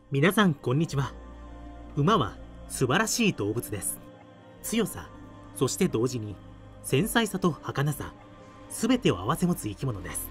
皆さんこんにちは。馬は素晴らしい動物です。強さ、そして同時に繊細さと儚さ、すべてを併せ持つ生き物です。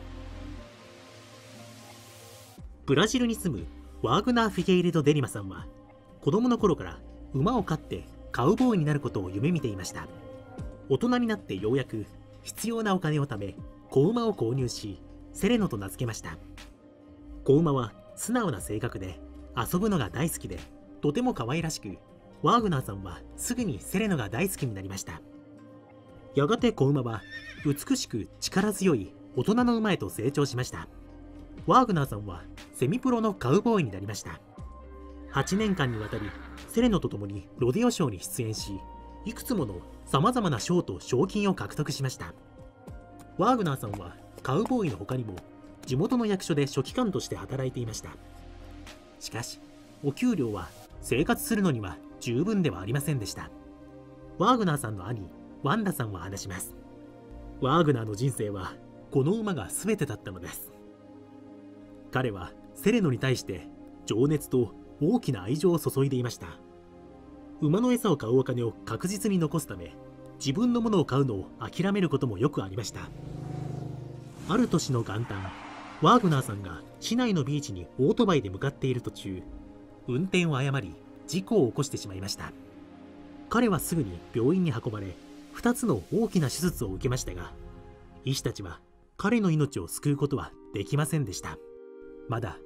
ブラジルに住むワーグナー・フィゲイレド・デリマさんは、子供の頃から馬を飼ってカウボーイになることを夢見ていました。大人になってようやく必要なお金を貯め、子馬を購入し、セレノと名付けました。子馬は素直な性格で、遊ぶのが大好きで、とても可愛らしく、ワーグナーさんはすぐにセレノが大好きになりました。やがて子馬は美しく力強い大人の馬へと成長しました。ワーグナーさんはセミプロのカウボーイになりました。8年間にわたりセレノと共にロデオショーに出演し、いくつものさまざまな賞と賞金を獲得しました。ワーグナーさんはカウボーイの他にも地元の役所で書記官として働いていました。しかしお給料は生活するのには十分ではありませんでした。ワーグナーさんの兄ワンダさんは話します。ワーグナーの人生はこの馬が全てだったのです。彼はセレノに対して情熱と大きな愛情を注いでいました。馬の餌を買うお金を確実に残すため、自分のものを買うのを諦めることもよくありました。ある年の元旦、ワーグナーさんが市内のビーチにオートバイで向かっている途中、運転を誤り事故を起こしてしまいました。彼はすぐに病院に運ばれ、2つの大きな手術を受けましたが、医師たちは彼の命を救うことはできませんでした。まだ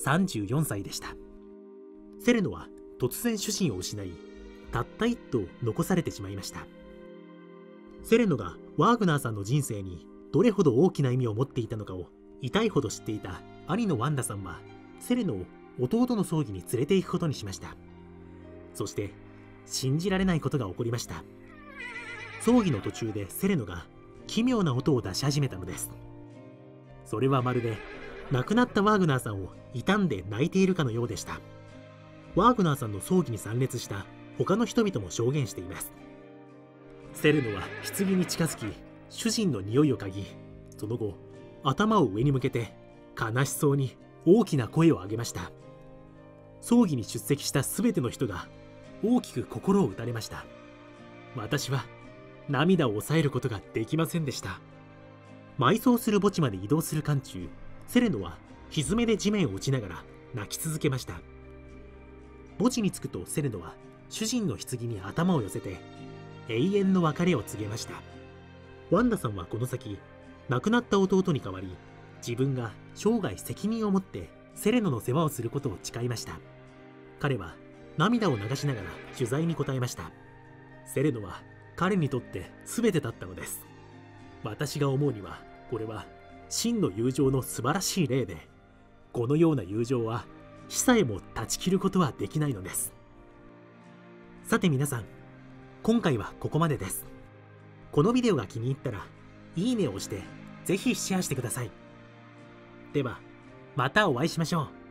34歳でした。セレノは突然主人を失い、たった1頭残されてしまいました。セレノがワーグナーさんの人生にどれほど大きな意味を持っていたのかを痛いほど知っていた兄のワンダさんは、セレノを弟の葬儀に連れて行くことにしました。そして信じられないことが起こりました。葬儀の途中でセレノが奇妙な音を出し始めたのです。それはまるで亡くなったワーグナーさんを悼んで泣いているかのようでした。ワーグナーさんの葬儀に参列した他の人々も証言しています。セレノは棺に近づき、主人の匂いを嗅ぎ、その後頭を上に向けて悲しそうに大きな声を上げました。葬儀に出席した全ての人が大きく心を打たれました。私は涙を抑えることができませんでした。埋葬する墓地まで移動する間中、セレノは蹄で地面を打ちながら泣き続けました。墓地に着くとセレノは主人の棺に頭を寄せて永遠の別れを告げました。ワンダさんはこの先、亡くなった弟に代わり、自分が生涯責任を持ってセレノの世話をすることを誓いました。彼は涙を流しながら取材に答えました。セレノは彼にとって全てだったのです。私が思うには、これは真の友情の素晴らしい例で、このような友情は死さえも断ち切ることはできないのです。さて皆さん、今回はここまでです。このビデオが気に入ったら、いいねを押して、ぜひシェアしてください。では、またお会いしましょう。